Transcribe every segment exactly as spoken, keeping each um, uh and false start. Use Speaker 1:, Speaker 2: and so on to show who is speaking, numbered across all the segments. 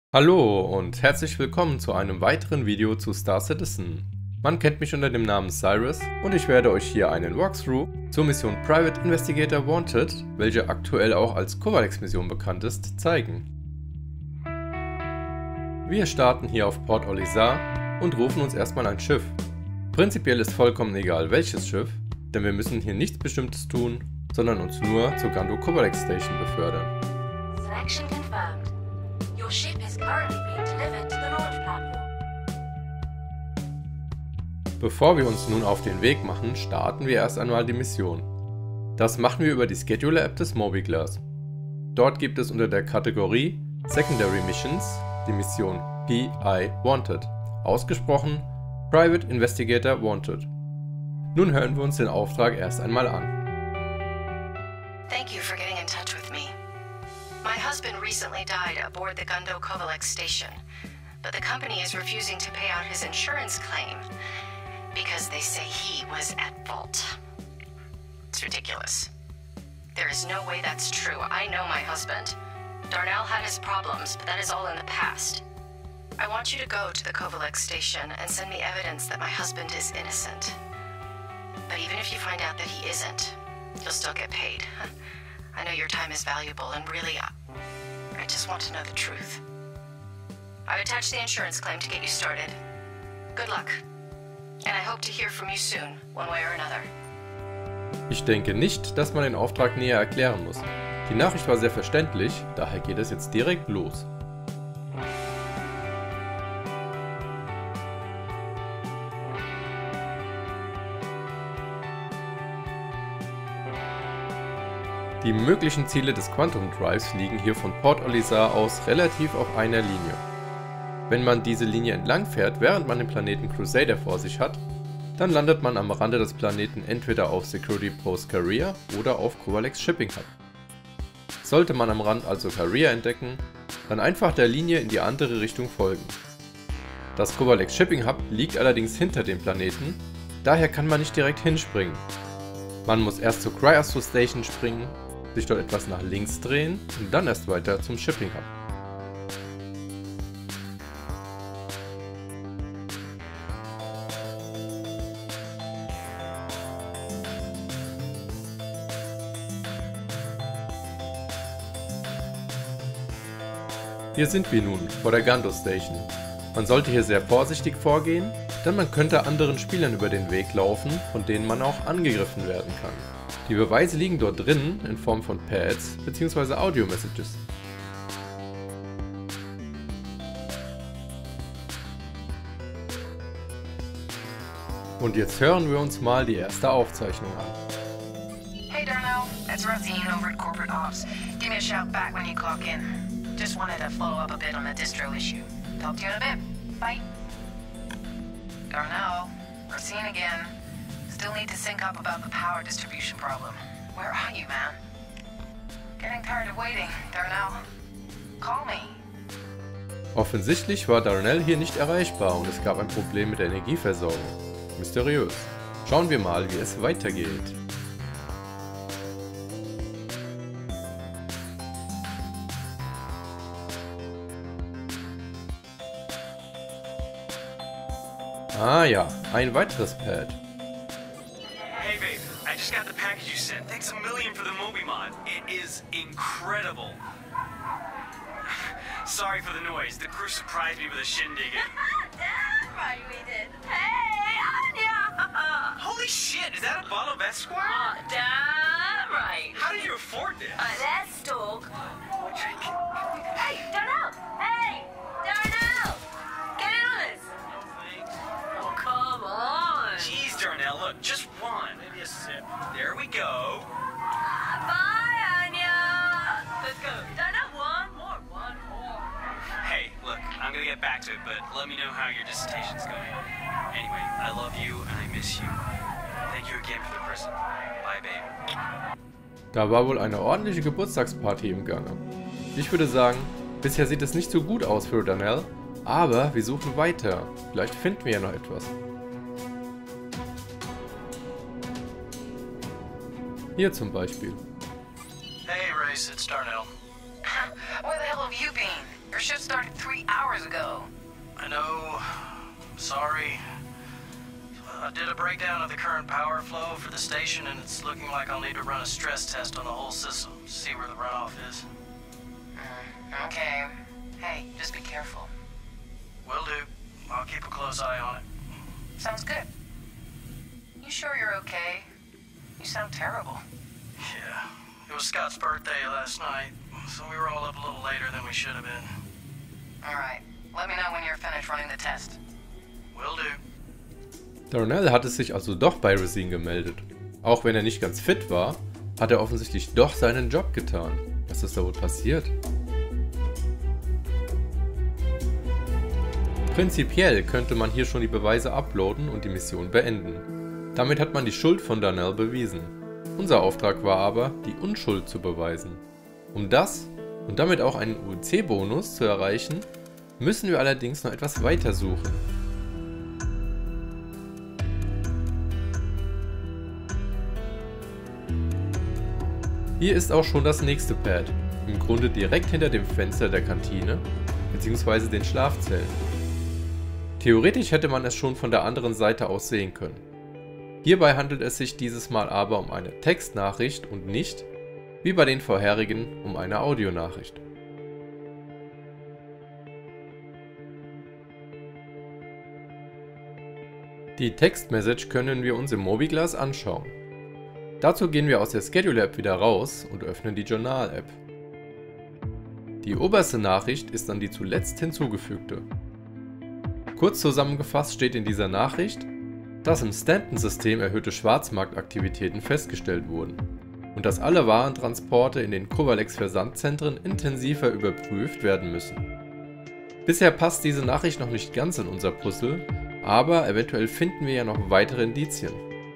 Speaker 1: Hallo und herzlich willkommen zu einem weiteren Video zu Star Citizen. Man kennt mich unter dem Namen Cyrus und ich werde euch hier einen Walkthrough zur Mission Private Investigator Wanted, welche aktuell auch als Covalex-Mission bekannt ist, zeigen. Wir starten hier auf Port Olisar und rufen uns erstmal ein Schiff. Prinzipiell ist vollkommen egal welches Schiff, denn wir müssen hier nichts Bestimmtes tun, sondern uns nur zur Gando Covalex Station befördern.
Speaker 2: Selection confirmed. Your ship is currently being delivered to the launch platform.
Speaker 1: Bevor wir uns nun auf den Weg machen, starten wir erst einmal die Mission. Das machen wir über die Scheduler-App des Mobiglas. Dort gibt es unter der Kategorie Secondary Missions die Mission P I Wanted, ausgesprochen Private Investigator Wanted. Nun hören wir uns den Auftrag erst einmal an.
Speaker 2: Thank you for getting in touch with me. My husband recently died aboard the Gando Covalex station, but the company is refusing to pay out his insurance claim because they say he was at fault. It's ridiculous. There is no way that's true. I know my husband. Darnell had his problems, but that is all in the past. I want you to go to the Covalex station and send me evidence that my husband is innocent. But even if you find out that he isn't, you'll still get paid. I know your time is valuable, and really, I just want to know the truth. I've attached the insurance claim to get you started. Good luck, and I hope to hear from you soon, one way or another.
Speaker 1: Ich denke nicht, dass man den Auftrag näher erklären muss. Die Nachricht war sehr verständlich, daher geht es jetzt direkt los. Die möglichen Ziele des Quantum Drives liegen hier von Port Olisar aus relativ auf einer Linie. Wenn man diese Linie entlang fährt, während man den Planeten Crusader vor sich hat, dann landet man am Rande des Planeten entweder auf Security Post Carrier oder auf Covalex Shipping Hub. Sollte man am Rand also Carrier entdecken, dann einfach der Linie in die andere Richtung folgen. Das Covalex Shipping Hub liegt allerdings hinter dem Planeten, daher kann man nicht direkt hinspringen. Man muss erst zur Cryostro Station springen, sich dort etwas nach links drehen und dann erst weiter zum Shipping Hub. Hier sind wir nun vor der Gando Station. Man sollte hier sehr vorsichtig vorgehen, denn man könnte anderen Spielern über den Weg laufen, von denen man auch angegriffen werden kann. Die Beweise liegen dort drin in Form von Pads bzw. Audio-Messages. Und jetzt hören wir uns mal die erste Aufzeichnung an.
Speaker 2: Hey Darnell, it's Rosine over at Corporate Ops. Give me a shout back when you clock in. Just wanted to follow up a bit on the distro issue. Talk to you in a bit. Bye. Darnell, Rosine again. Still need to sync up about the power distribution problem. Where are you, man? Getting tired of waiting, Darnell. Call me.
Speaker 1: Offensichtlich war Darnell hier nicht erreichbar und es gab ein Problem mit der Energieversorgung. Mysteriös. Schauen wir mal, wie es weitergeht. Ah ja, ein weiteres Pad.
Speaker 3: Hey babe, I just got the package you sent. Thanks a million for the Moby mod. It is incredible. Sorry for the noise. The crew surprised me with a shindig.
Speaker 2: Damn right we did. Hey, Anya!
Speaker 3: Holy shit, is that a bottle of Esquire?
Speaker 2: Oh, damn right.
Speaker 3: How did you afford this?
Speaker 2: Uh, let's talk. Hey, Darnell! Hey! Darnell! Get in on this! Oh, come on!
Speaker 3: Jeez, Darnell, look, just one. Maybe a sip. There we go.
Speaker 2: Bye, Anya! Let's go. Darnell, one more, one more.
Speaker 3: Hey, look, I'm gonna get back to it, but let me know how your dissertation's going. Anyway, I love you and I miss you. Thank you again for the present. Bye, babe.
Speaker 1: Da war wohl eine ordentliche Geburtstagsparty im Gange. Ich würde sagen, bisher sieht es nicht so gut aus für Darnell, aber wir suchen weiter. Vielleicht finden wir ja noch etwas. Hier zum Beispiel.
Speaker 3: Hey, Race, it's Darnell.
Speaker 2: Where the hell have you been? Your shift started three hours ago.
Speaker 3: I know. Sorry. I did a breakdown of the current power flow for the station, and it's looking like I'll need to run a stress test on the whole system to see where the runoff is.
Speaker 2: Mm, okay. Hey, just be careful.
Speaker 3: Will do. I'll keep a close eye on it.
Speaker 2: Sounds good. You sure you're okay? You sound terrible.
Speaker 3: Yeah. It was Scott's birthday last night, so we were all up a little later than we should have been.
Speaker 2: Alright. Let me know when you're finished running the test.
Speaker 3: Will do.
Speaker 1: Darnell hatte sich also doch bei Racine gemeldet. Auch wenn er nicht ganz fit war, hat er offensichtlich doch seinen Job getan. Was ist da wohl passiert? Prinzipiell könnte man hier schon die Beweise uploaden und die Mission beenden. Damit hat man die Schuld von Darnell bewiesen. Unser Auftrag war aber, die Unschuld zu beweisen. Um das und damit auch einen U C-Bonus zu erreichen, müssen wir allerdings noch etwas weiter suchen. Hier ist auch schon das nächste Pad, im Grunde direkt hinter dem Fenster der Kantine bzw. den Schlafzellen. Theoretisch hätte man es schon von der anderen Seite aus sehen können. Hierbei handelt es sich dieses Mal aber um eine Textnachricht und nicht, wie bei den vorherigen, um eine Audionachricht. Die Textmessage können wir uns im Mobiglas anschauen. Dazu gehen wir aus der Schedule App wieder raus und öffnen die Journal App. Die oberste Nachricht ist dann die zuletzt hinzugefügte. Kurz zusammengefasst steht in dieser Nachricht, dass im Stanton-System erhöhte Schwarzmarktaktivitäten festgestellt wurden und dass alle Warentransporte in den Covalex-Versandzentren intensiver überprüft werden müssen. Bisher passt diese Nachricht noch nicht ganz in unser Puzzle, aber eventuell finden wir ja noch weitere Indizien.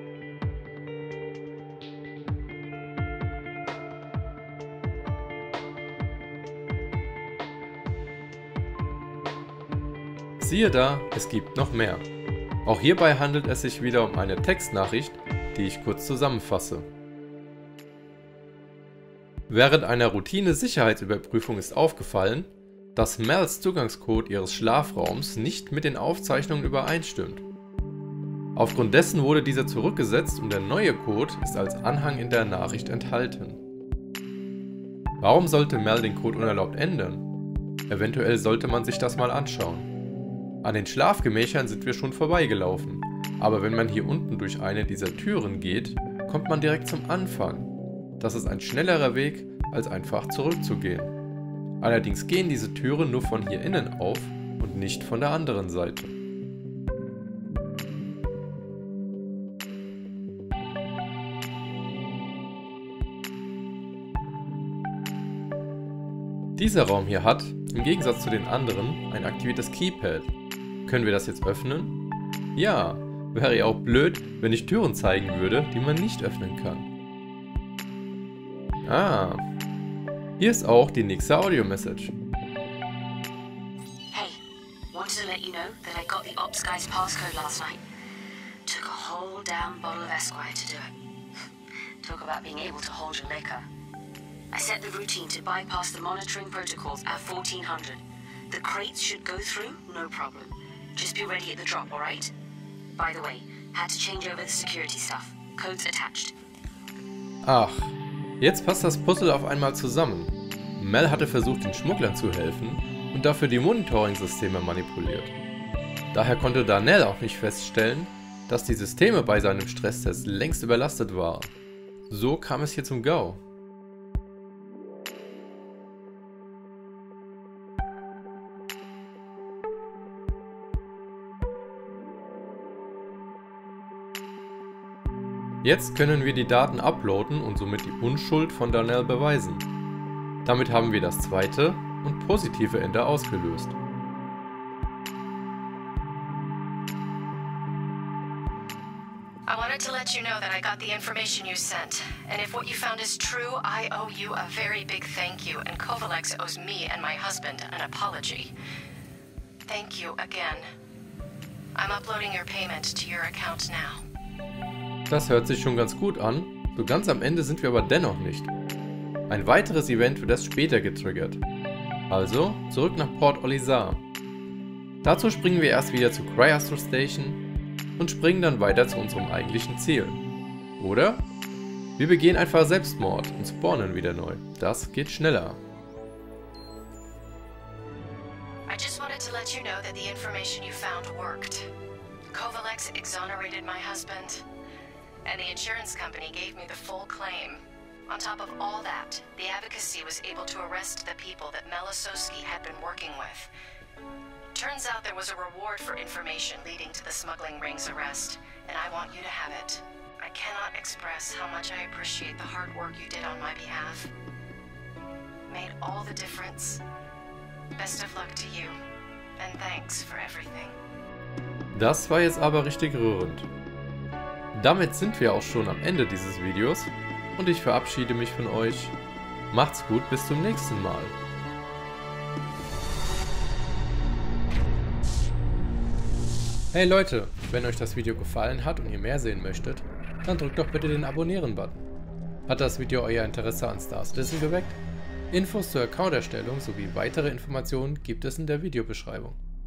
Speaker 1: Siehe da, es gibt noch mehr. Auch hierbei handelt es sich wieder um eine Textnachricht, die ich kurz zusammenfasse. Während einer Routine-Sicherheitsüberprüfung ist aufgefallen, dass Mels Zugangscode ihres Schlafraums nicht mit den Aufzeichnungen übereinstimmt. Aufgrund dessen wurde dieser zurückgesetzt und der neue Code ist als Anhang in der Nachricht enthalten. Warum sollte Mel den Code unerlaubt ändern? Eventuell sollte man sich das mal anschauen. An den Schlafgemächern sind wir schon vorbeigelaufen, aber wenn man hier unten durch eine dieser Türen geht, kommt man direkt zum Anfang. Das ist ein schnellerer Weg, als einfach zurückzugehen. Allerdings gehen diese Türen nur von hier innen auf und nicht von der anderen Seite. Dieser Raum hier hat, im Gegensatz zu den anderen, ein aktiviertes Keypad. Können wir das jetzt öffnen? Ja, wäre ja auch blöd, wenn ich Türen zeigen würde, die man nicht öffnen kann. Ah, hier ist auch die nächste Audio-Message.
Speaker 4: Hey, wanted to let you know that I got the ops guy's passcode last night. Took a whole damn bottle of Esquire to do it. Talk about being able to hold your liquor. I set the routine to bypass the monitoring protocols at fourteen hundred. The crates should go through, no problem. Just be ready at the drop, alright? By the way, had to change over the security stuff. Codes attached.
Speaker 1: Ach, jetzt passt das Puzzle auf einmal zusammen. Mel hatte versucht, den Schmugglern zu helfen und dafür die Monitoring-Systeme manipuliert. Daher konnte Darnell auch nicht feststellen, dass die Systeme bei seinem Stresstest längst überlastet waren. So kam es hier zum Go. Jetzt können wir die Daten uploaden und somit die Unschuld von Darnell beweisen. Damit haben wir das zweite und positive Ende ausgelöst.
Speaker 2: I wanted to let you know that I got the information you sent, and if what you found is true, I owe you a very big thank you, and Covalex owes me and my husband an apology. Thank you again. I'm uploading your payment to your account now.
Speaker 1: Das hört sich schon ganz gut an, so ganz am Ende sind wir aber dennoch nicht. Ein weiteres Event wird erst später getriggert. Also zurück nach Port Olisar. Dazu springen wir erst wieder zu Cryastro Station und springen dann weiter zu unserem eigentlichen Ziel. Oder? Wir begehen einfach Selbstmord und spawnen wieder neu. Das geht schneller.
Speaker 2: I just wanted to let you know that the information you found worked. Kovalex exonerated my husband, and the insurance company gave me the full claim. On top of all that, the advocacy was able to arrest the people that Melisowski had been working with. Turns out there was a reward for information leading to the smuggling ring's arrest, and I want you to have it. I cannot express how much I appreciate the hard work you did on my behalf. Made all the difference. Best of luck to you, and thanks for everything.
Speaker 1: Das war jetzt aber richtig rührend. Damit sind wir auch schon am Ende dieses Videos und ich verabschiede mich von euch. Macht's gut, bis zum nächsten Mal. Hey Leute, wenn euch das Video gefallen hat und ihr mehr sehen möchtet, dann drückt doch bitte den Abonnieren-Button. Hat das Video euer Interesse an Star Citizen geweckt? Infos zur Account-Erstellung sowie weitere Informationen gibt es in der Videobeschreibung.